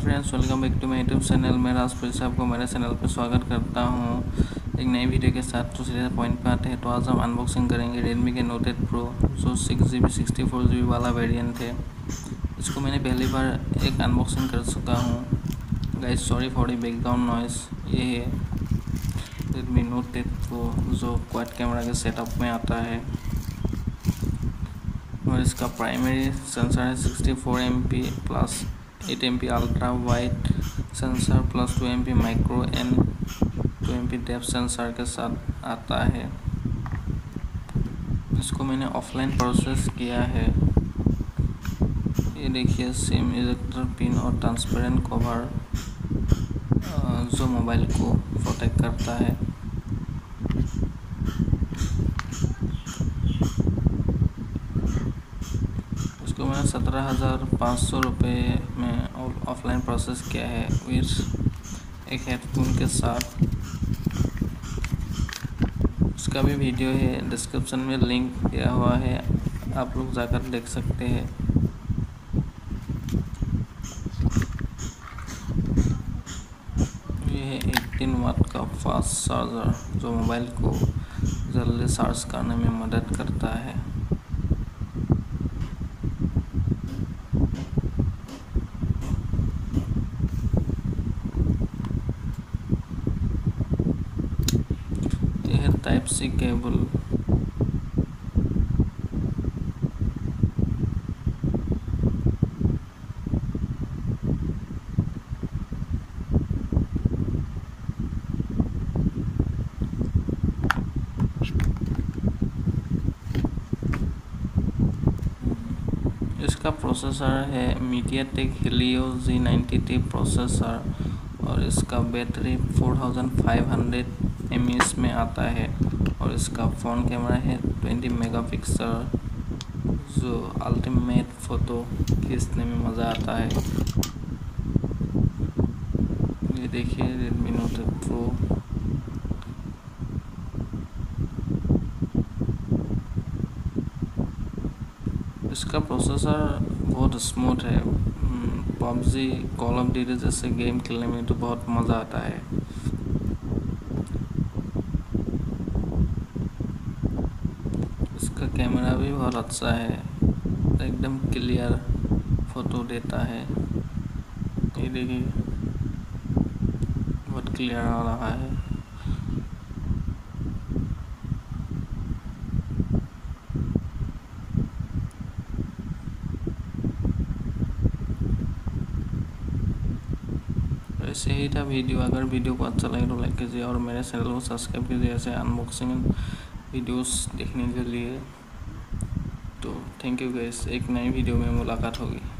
Friends, welcome back to my YouTube channel. मैं राज फिर से आपको मेरे चैनल पर स्वागत करता हूं एक नई वीडियो के साथ। तो सीधे पॉइंट पे आते हैं। तो आज हम अनबॉक्सिंग करेंगे Redmi के Note 8 Pro जो 6GB 64GB वाला वेरिएंट है। इसको मैंने पहली बार एक अनबॉक्सिंग कर चुका हूं। Guys sorry for the background noise. ये है Redmi Note 8 Pro जो क्वाड कैमरा के सेटअप में आता है और इसका प्राइमरी सेंसर है 64MP plus 8MP ultra wide sensor plus 2MP micro and 2MP depth sensor के साथ आता है। इसको मैंने ऑफलाइन प्रोसेस किया है। ये देखिए सिम इजेक्टर पिन और ट्रांसपेरेंट कवर जो मोबाइल को प्रोटेक्ट करता है। इसको मैंने 17,500 रुपये में ऑफलाइन प्रोसेस किया है विथ एक हेडफोन के साथ। इसका भी वीडियो है, डिस्क्रिप्शन में लिंक दिया हुआ है, आप लोग जाकर देख सकते हैं। ये है 18 वाट का फास्ट चार्जर जो मोबाइल को जल्दी चार्ज करने में मदद करता है। टाइप सी केबल, इसका प्रोसेसर है MediaTek Helio G90T प्रोसेसर और इसका बैटरी 4500 mAh में आता है और इसका फ़ोन कैमरा है 20 मेगापिक्सल जो अल्टीमेट फ़ोटो खींचने में मज़ा आता है। ये देखिए Redmi Note 8 Pro। इसका प्रोसेसर बहुत स्मूथ है। PUBG कॉल ऑफ ड्यूटी जैसे गेम खेलने में तो बहुत मज़ा आता है। इसका कैमरा भी बहुत अच्छा है, एकदम क्लियर फ़ोटो देता है। ये देखिए बहुत क्लियर आ रहा है। ऐसे ही था वीडियो। अगर वीडियो को अच्छा लगे तो लाइक कीजिए और मेरे चैनल को सब्सक्राइब कीजिए ऐसे अनबॉक्सिंग वीडियोस देखने के लिए। तो थैंक यू गाइस, एक नई वीडियो में मुलाकात होगी।